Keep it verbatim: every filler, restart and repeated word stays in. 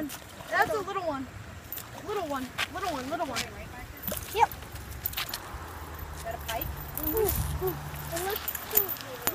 one. That's a little one. Little one. Little one. Little one. Yep. Is that a pike? Ooh, ooh. It looks so good.